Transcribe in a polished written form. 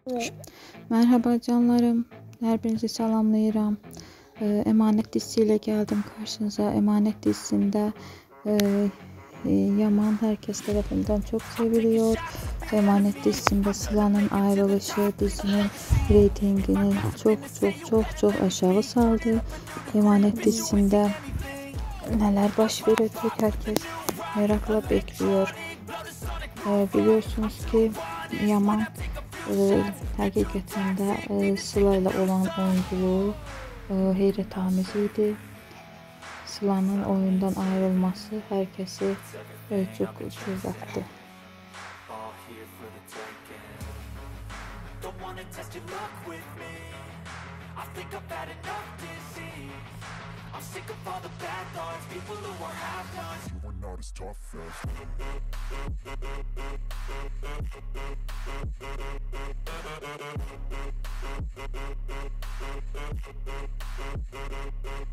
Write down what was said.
Merhaba canlarım. Her birinizi salamlayıram. Emanet dizisiyle geldim karşınıza. Emanet dizisinde Yaman herkes tarafından çok seviliyor. Emanet dizisinde Sıla'nın ayrılışı dizinin reytingini çok aşağı saldı. Emanet dizisinde neler baş verecek herkes merakla bekliyor. Biliyorsunuz ki Yaman hakikaten de Sıla ile olan oyunculuğu hayretamiz idi. Sıla'nın oyundan ayrılması herkesi çok uzattı. I'm sick of all the bad thoughts, people who are half-nots. You are not as tough as